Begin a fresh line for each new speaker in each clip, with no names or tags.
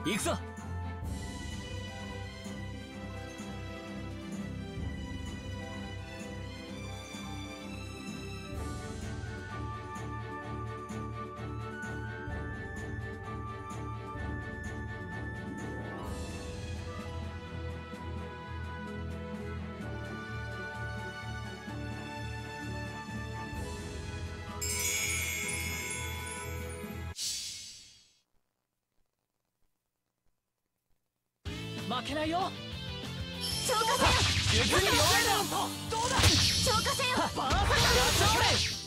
行くぞ。負けないよ。
消化せよ。
逆に弱いだ。どうだ。
消化せよ。
パーフェクト勝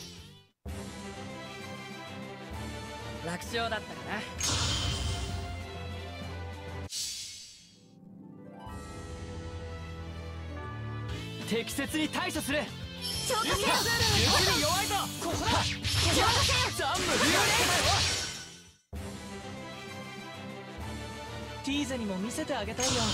利。楽勝だったかな。適切に対処する。
消化せよ。
逆に弱いぞ。ここだ。
消化せよ。
ジャンプ流麗。ティーゼにも見せてあげたいよ。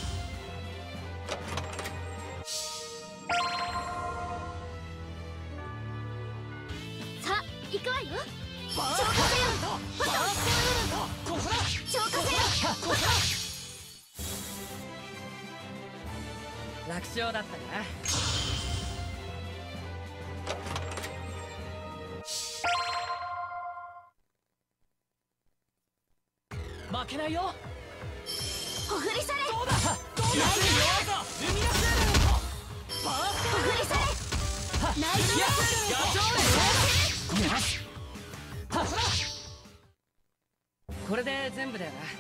さあ行くわよ。
消化
せよ。
ここだ。
消化せよ。
ここだ。楽勝だったかな。負けないよ。
ほふりされ。
どうだ。どうだ。弱いぞ。ルミナスパーフ
ほふりされ。ナイトメア。
ガチョーこれで全部だよな。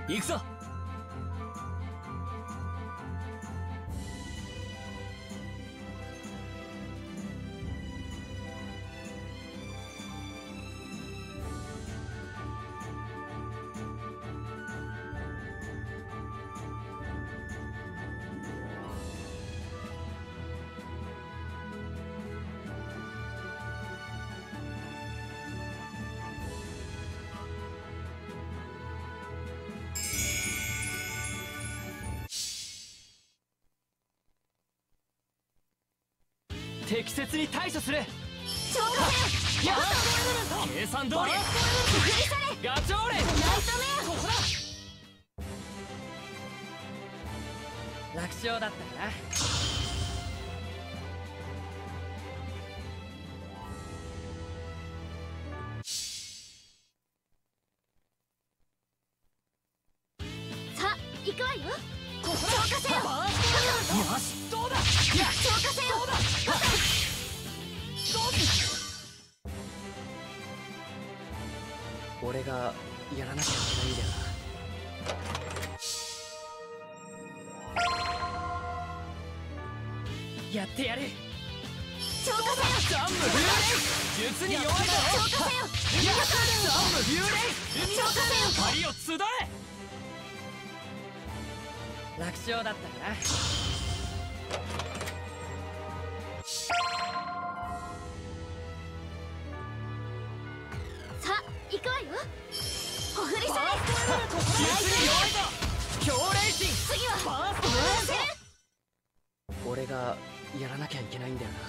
行くぞ。適切に対処する。
消化せよ。
やっ計算通り。
振り去れ。
ガチョウレン。
ナイトメ
ここだ。
楽勝だったかな。
アさあ行くわよ。消化せよ。
よし、どうだ。
消化せよ。
俺がやらなきゃいけないんだよな。やってやる。
消化せよ。
ジャンプ流連。術に弱いだろ。
消化せよ。
ジャンプ流連。
消化せよ。
針を集え。
楽勝だったかな。
さあ行くわよ。ほふりされ。
術に弱いぞ。強靭心。
次は
ファースト
燃やせる。
俺がやらなきゃいけないんだよな。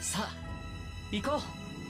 さあ行こう。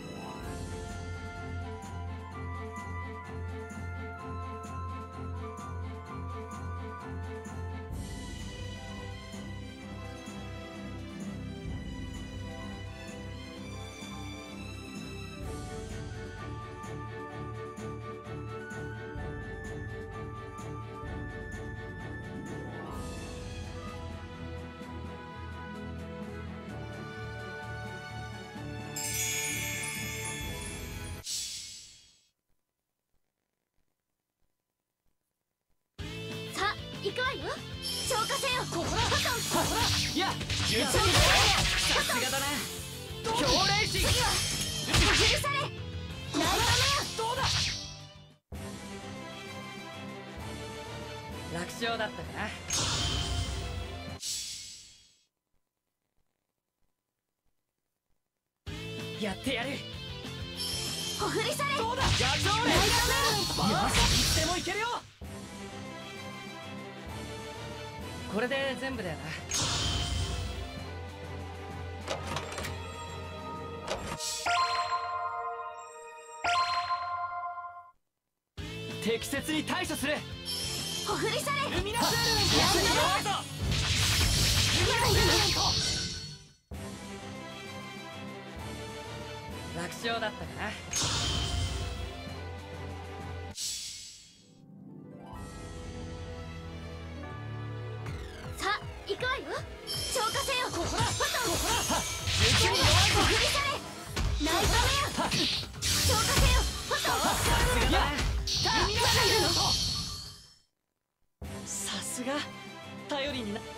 行くわよ。消化せよ。
ここだ。いや術にさすがだな。強霊神。
次は許され。ナイトメア。
どうだ。楽勝だったかな。やってやる。
ほふりされ。
どうだ。ガチョウレ。よし、いつでもいけるよ。これで全部だよな。適切に対処する。
ほふりされ。
ルミナスールの弱いぞ。楽勝だったかな。
さあ行くわよ。消化せよ。ここだ。
術に弱いぞ。
ほふりされ。ナイトメア。消化せよ。
さすがだ。ルミナスールのさすが頼りにな。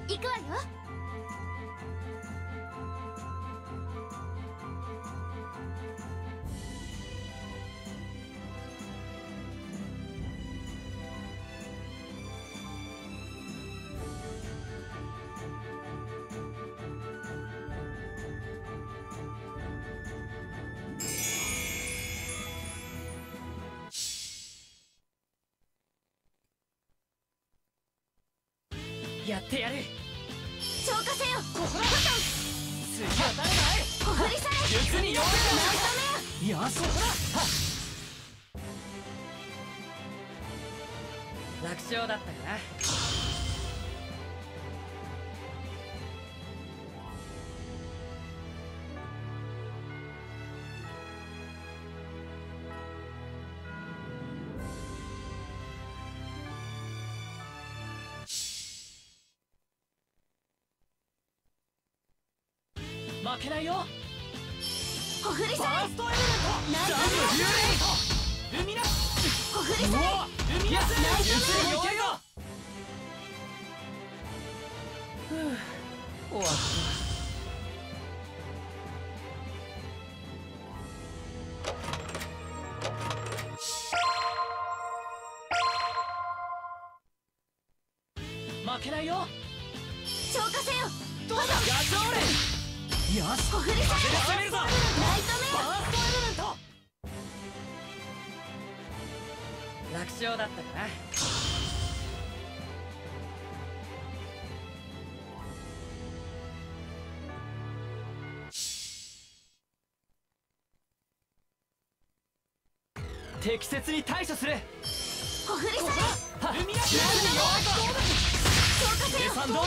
行くわよ。
やってやる。
消化せよ。ここだ。
次は誰だい。
ほふりされ。
術に弱い。
ナイ
よし、楽勝だったかな。負けないよ。
ほふりされ。
ファーストエレメント。
ナイト
ダブルルミナス。
ほふりされ。
ルミナス。術に弱いぞ。終わった。負けないよ。
消化せよ。
どうだ。ガチョーレ。よし。
ほふりされ。
攻めるぞ。
ナイトメ
ファーストエレメント。楽勝だったかな。適切に対処する。
ほふりされ。
ルミナス。
消化せよ。
計算通り。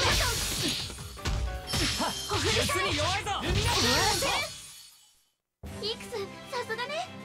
ほふりされ。
に弱いぞ。ルミナス。
イクス、さすがね。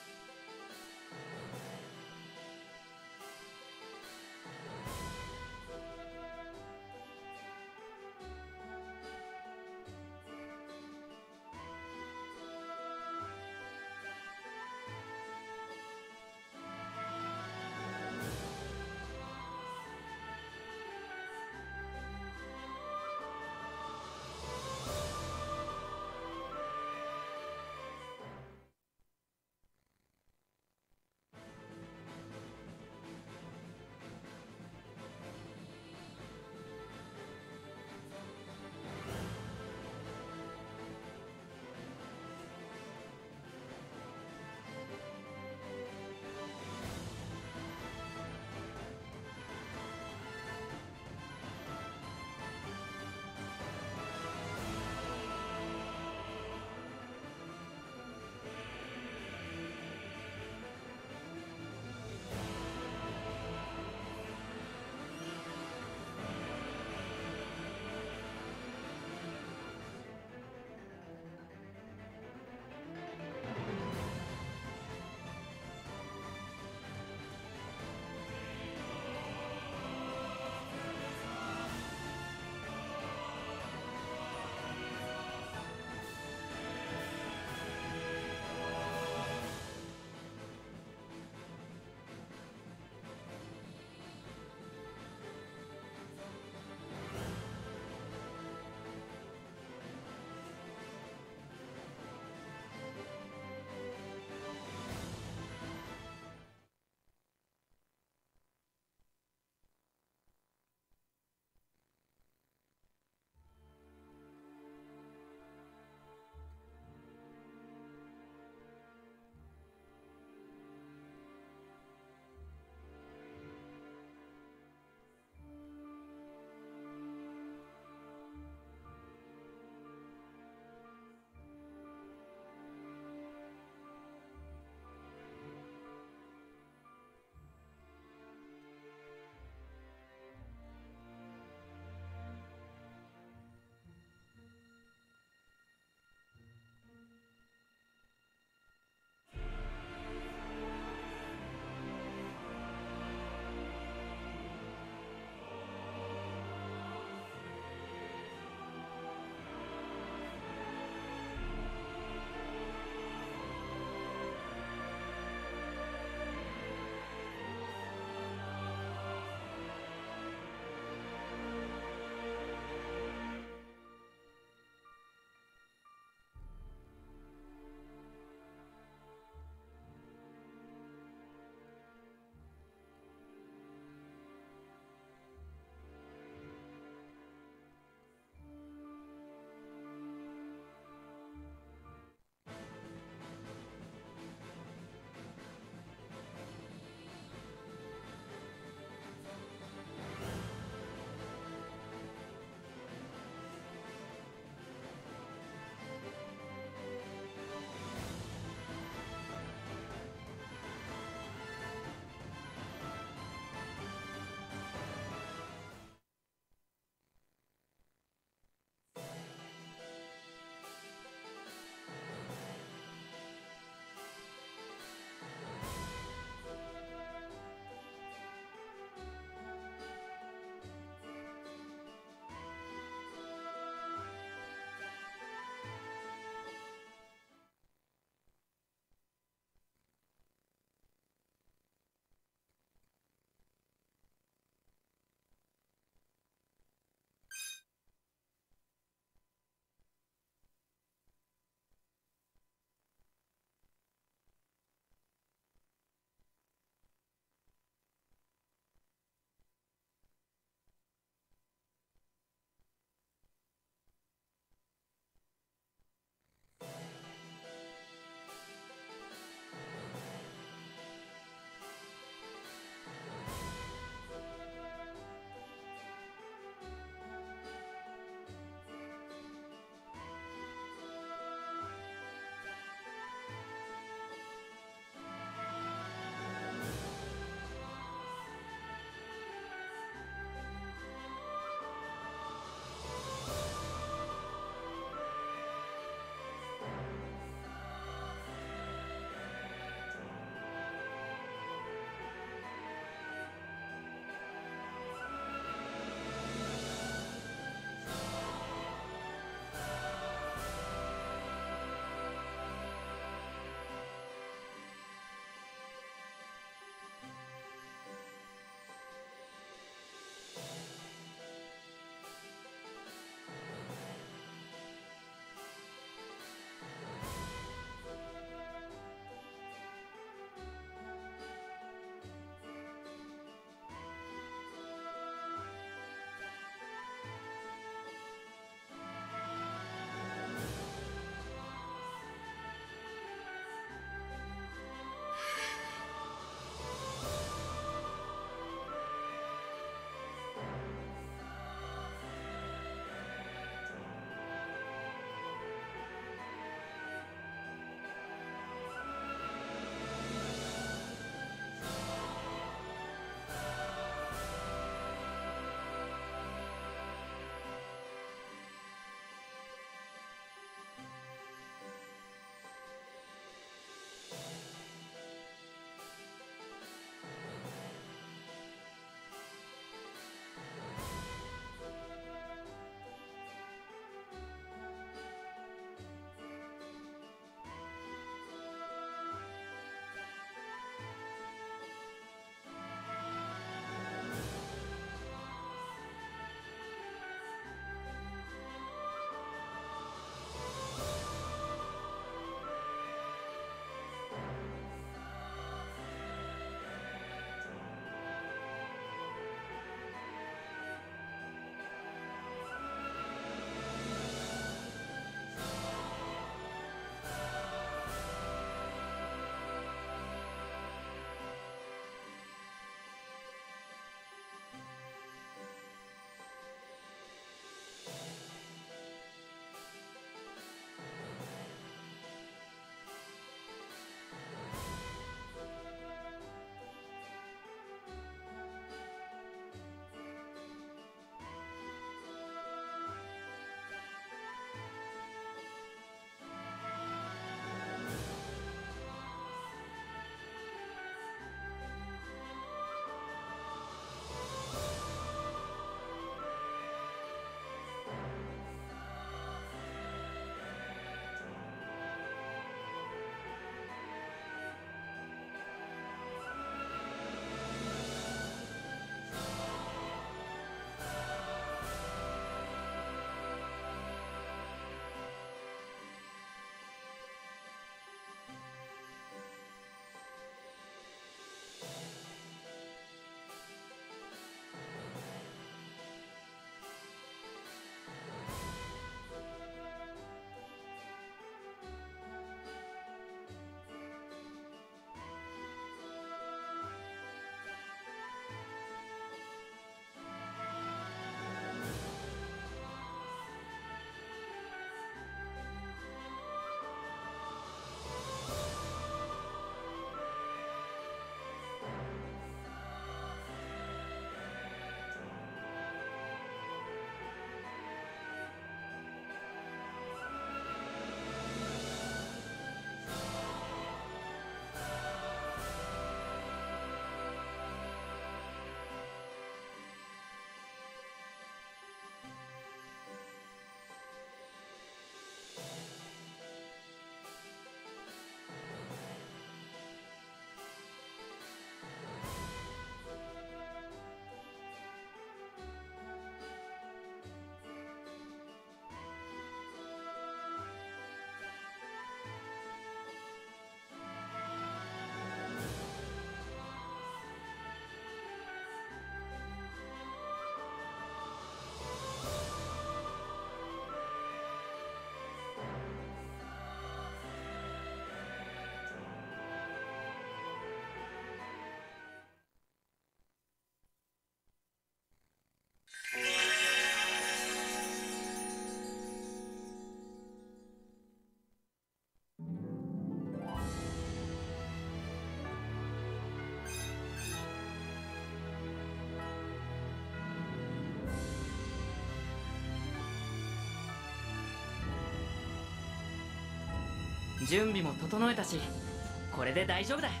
準備も整えたし、これで大丈夫だ。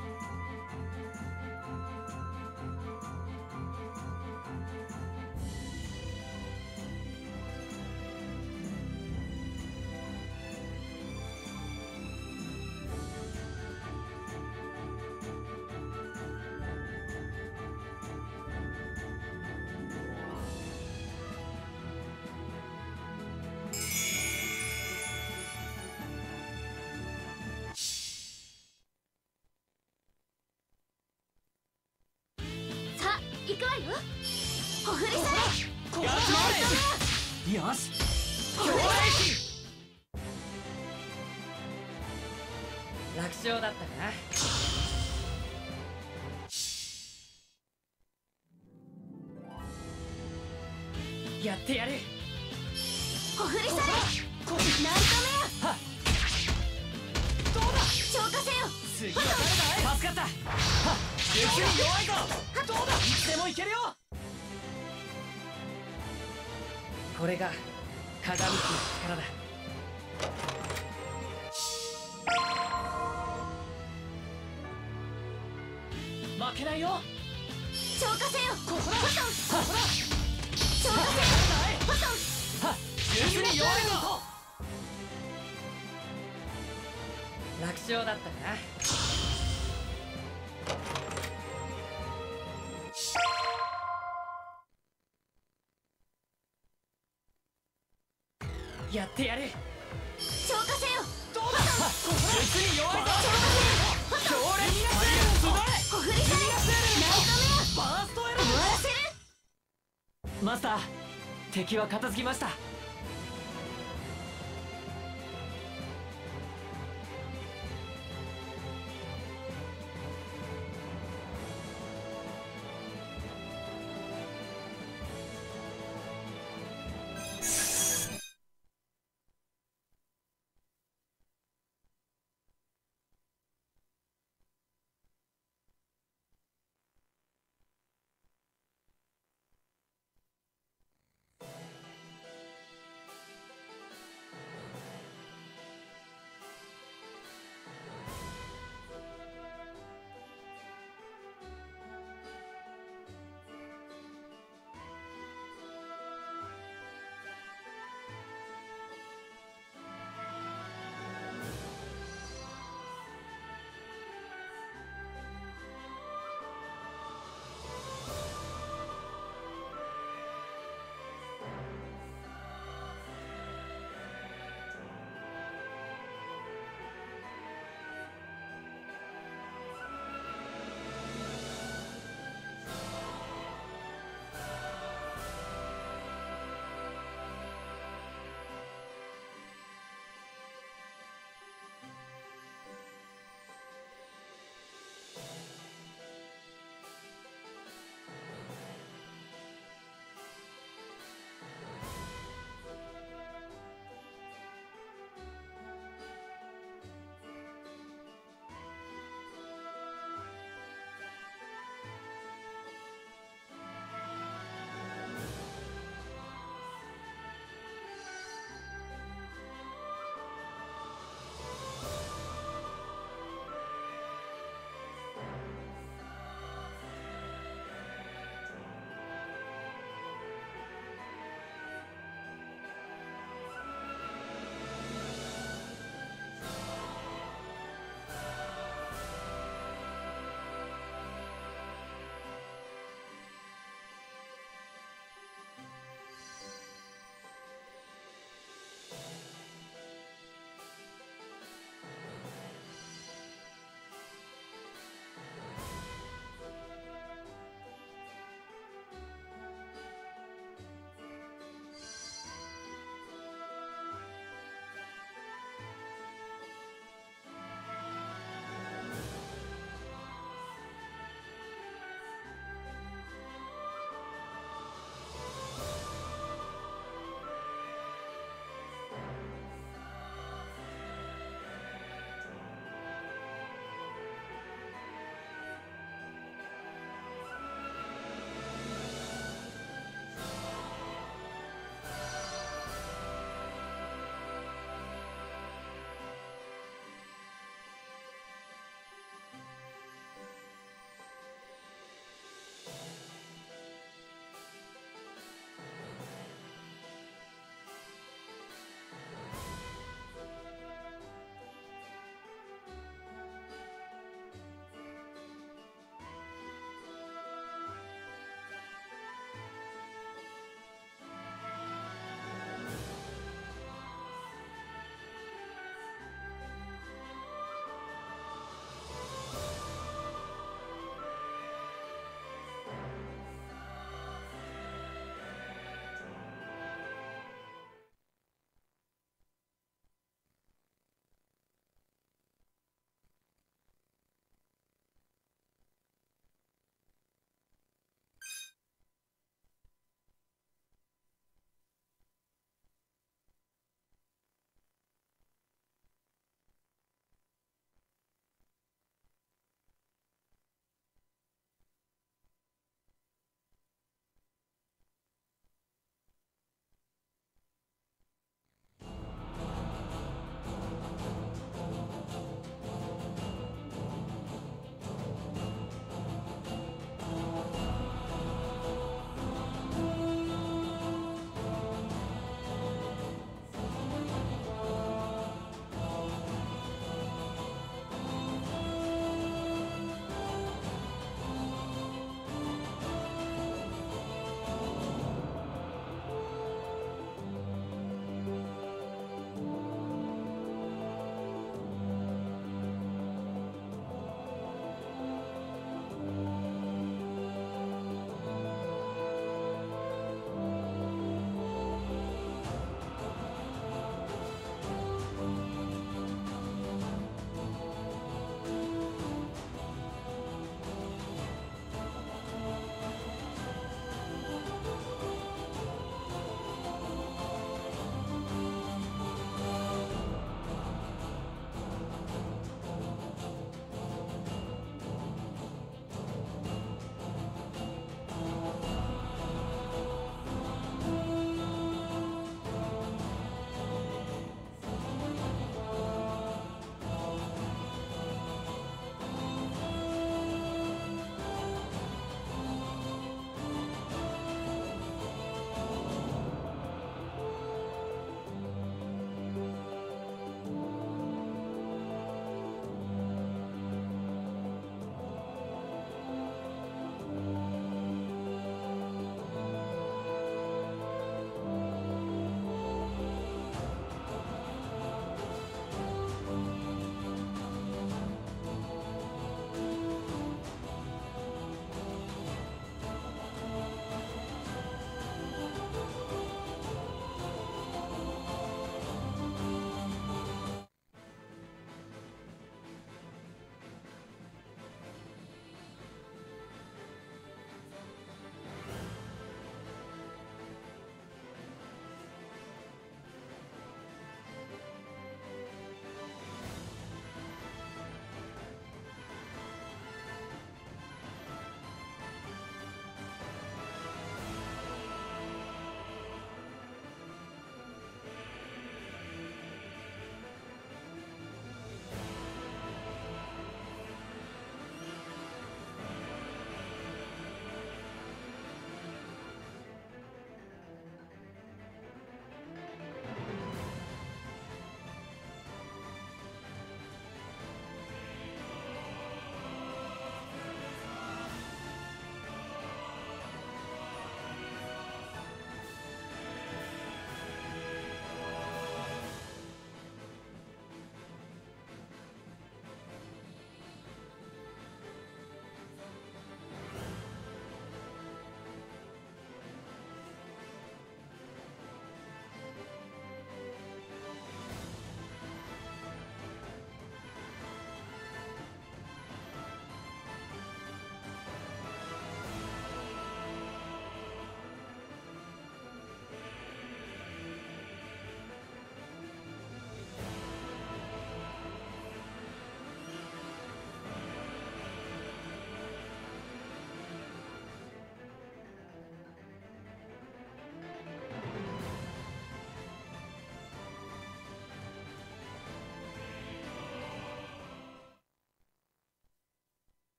さあ行くわよ。ほふりされ。
ガチ回れ。よし、強烈。楽勝だったかな。やってやる。
ほふりされ。なんとめや。
はっ、
どうだ。消化せよ。
次は誰だい。助かった。はっ、実に弱いぞ。どうだ、いつでもいけるよ。これが鏡の力だ。負けないよ。
消化せよ。ここだ。
はっ、
消化せよ。ポトン。
はっ、実に弱いぞ。楽勝だったかな。やってやる。
消化せよ。
どうだ。実に弱いぞ。強烈になって
ほふりされ。なんとめや。
バーストエラ
終わらせる。
ー。マスター、敵は片付きました。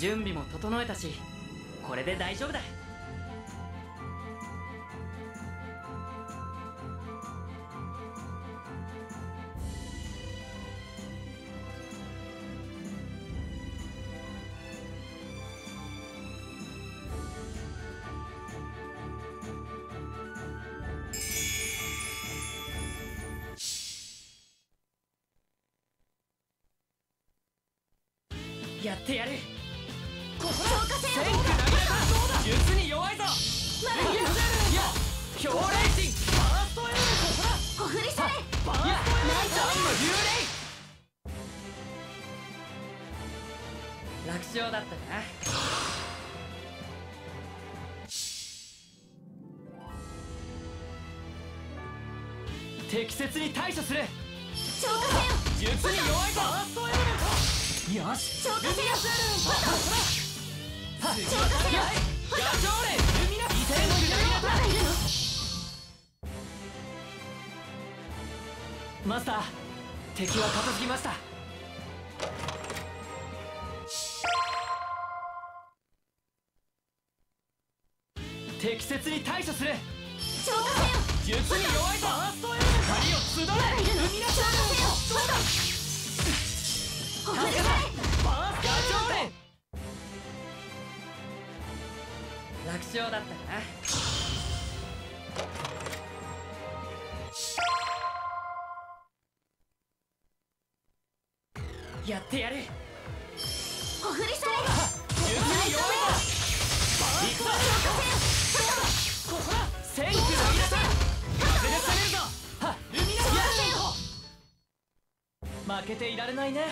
準備も整えたし、これで大丈夫だ。やってやる。
消化せよ。
戦区投げた。術に弱いぞ。
まだいる。
いや強霊神ファーストエレメント。
ほふりされ。
ファーストエレメント。幽霊。楽勝だったな。適切に対処する。
消化せよ。
術に弱いぞ。ファーストエレメント。よし。
消化せよ。
消化せよ。ガチョウレルミナス。
まだいるの。
マスター、敵は片付きました。適切に対処する。
消化せよ。
術に弱いぞ。ファーストエレメント。光を集
まだいるの。
ルミナス。
消化せよ。
どうだ。
ほふりされ。
ファーストガチョウレ楽勝だったな。やってやる。
ほふりされ。
術に弱いぞ。行くぞ。ここだ。戦区投げ出せ。外れされるぞ。はルミナス。負けていられないね。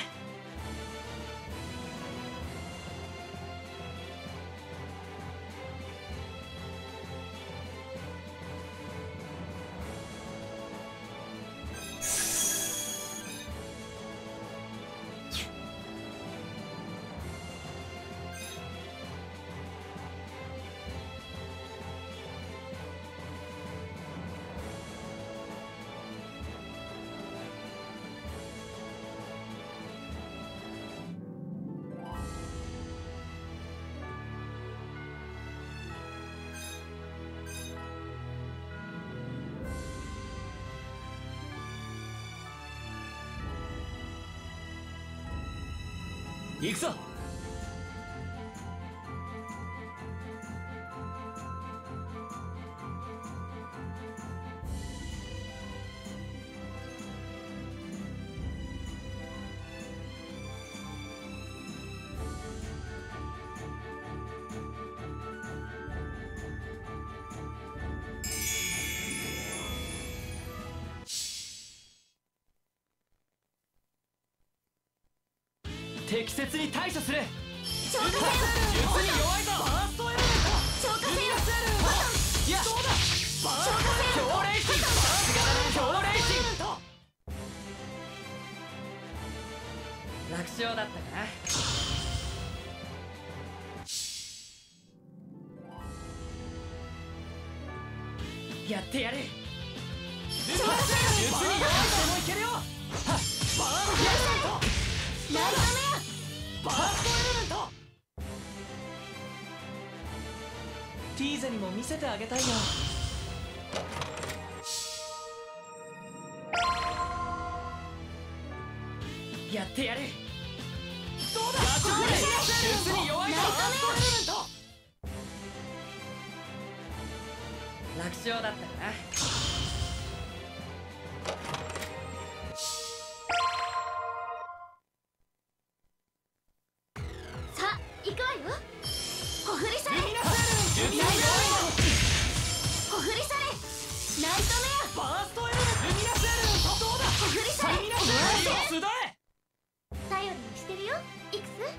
行くぞ。適切に対処する。
消化せよ。
術に弱いぞ。ファーストエレメント。
消化せよ。
いや、どうだ。強霊神。さすがだな。強霊神。楽勝だったな。やってやる。術に弱いぞ。もいけるよ。はっ。ファーストエレメント。
ライトメア。
ファーストエレメント。ティーゼにも見せてあげたいよ。やってやる。どうだ。ガチョウレ術に弱いぞ。ファーストエレメント。楽勝だったな。
さあ行くわよ。ほふりされ。ほふりされ。ナイトメア。
ファーストエレメント。ルミナスエレメント。どうだ。
ほふりされ。
ルミナスエレメント。
頼りにしてるよイクス。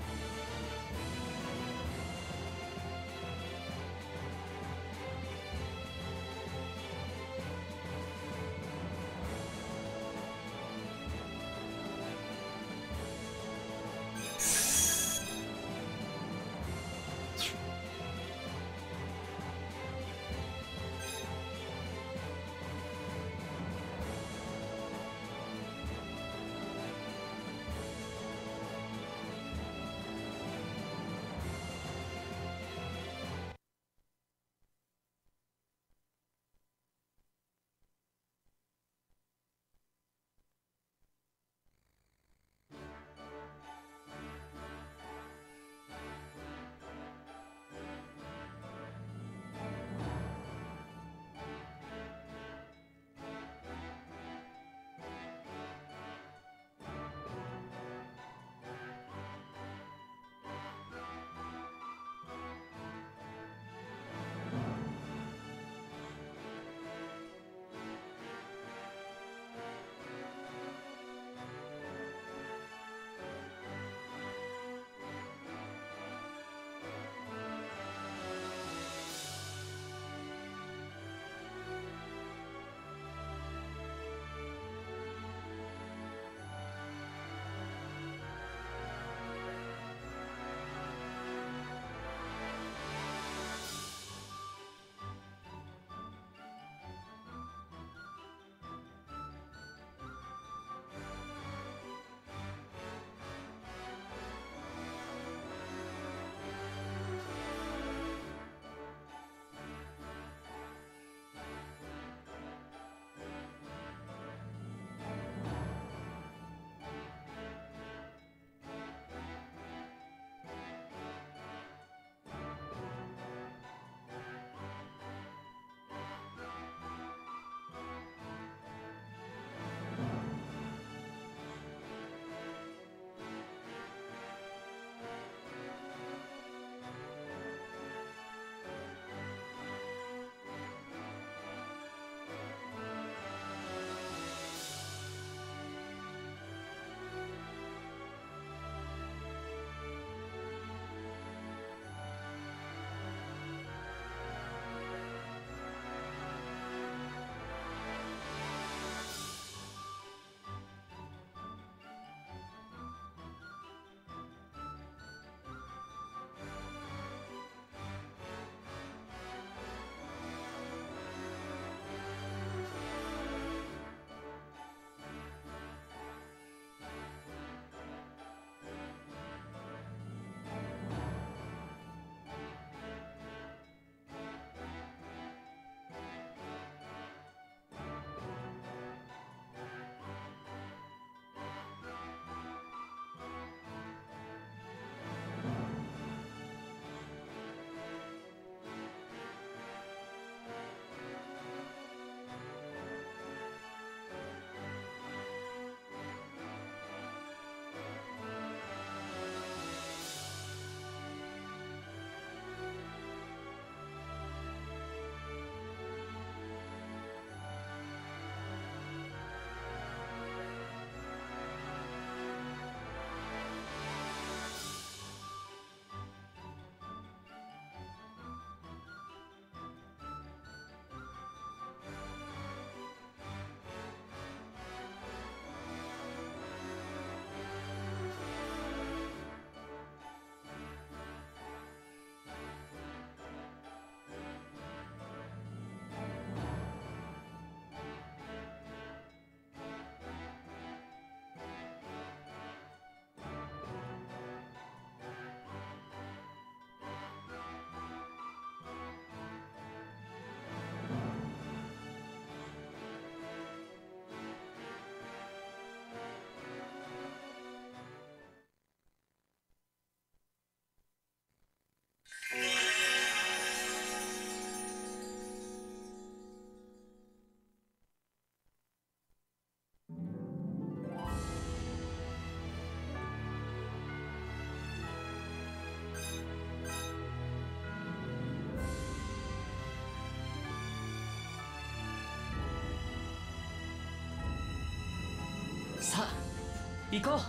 行こう。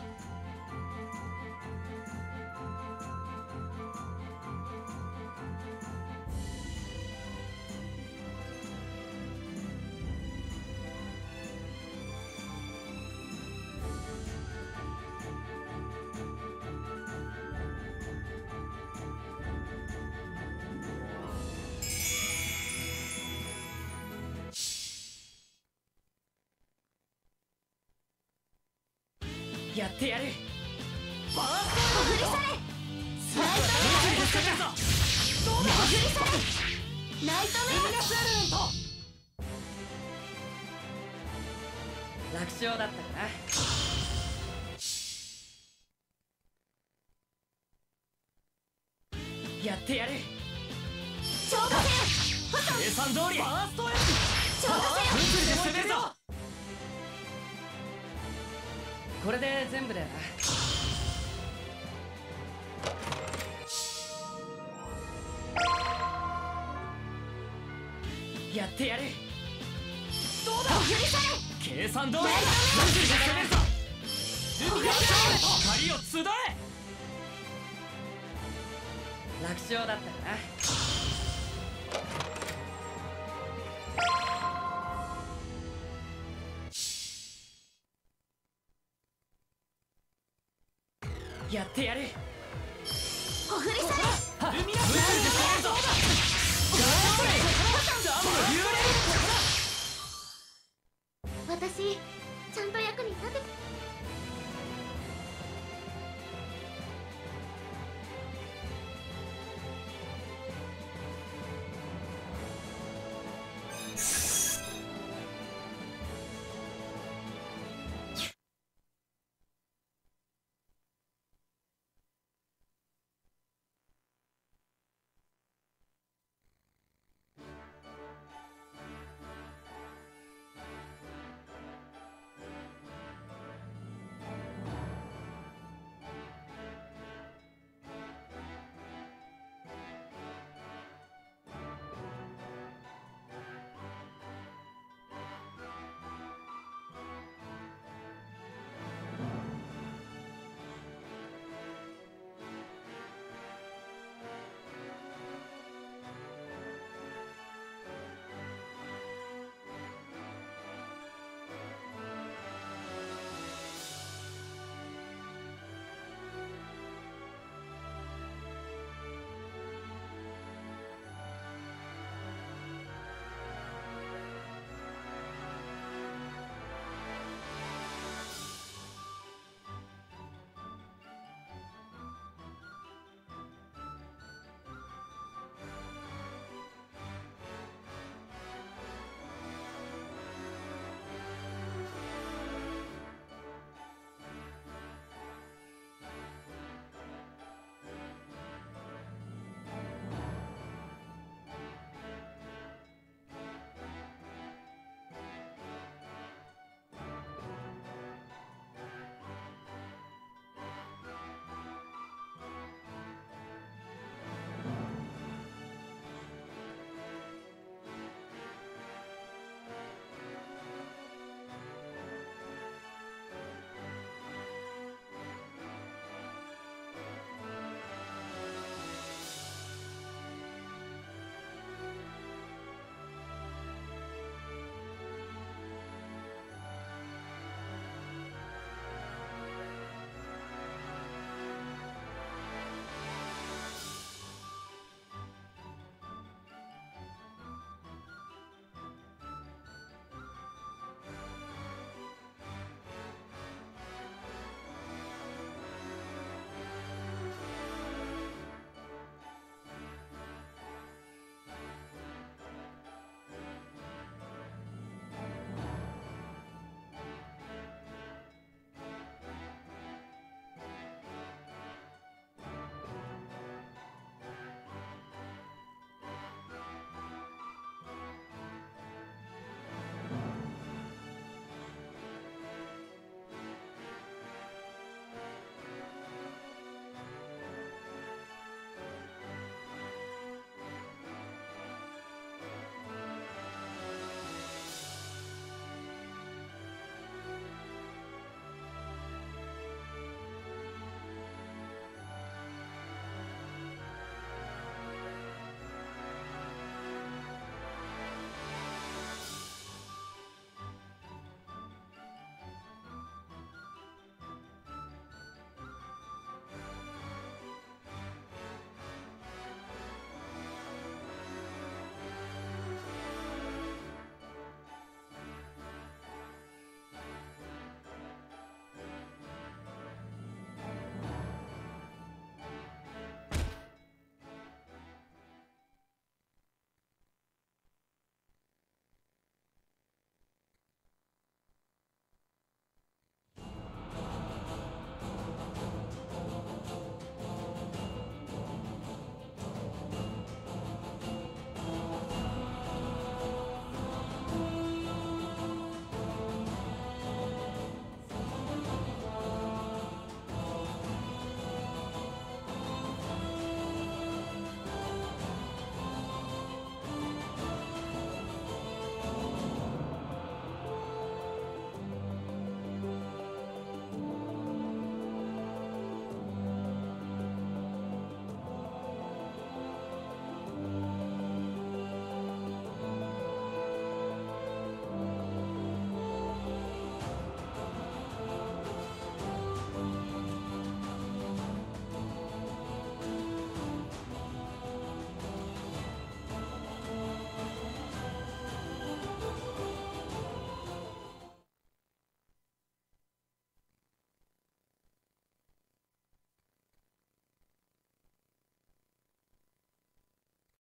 やってやる。バースト
振り去れナイトメア
どうだ。
振り去れナイトメ
ルミナスエレメント。
楽勝だったかな。
やってやる。
超過せよ
計算通り。バーストエン
超過せよ
物理で攻めるぞ。
これで全部だよな。
やってやる。どうだ。
振り去れ
計算通り。物理で攻めるぞ。ルミナスエレメント。光を集え。
楽勝だったかな。
やってやる。
振り去れ
ルミナスエレメン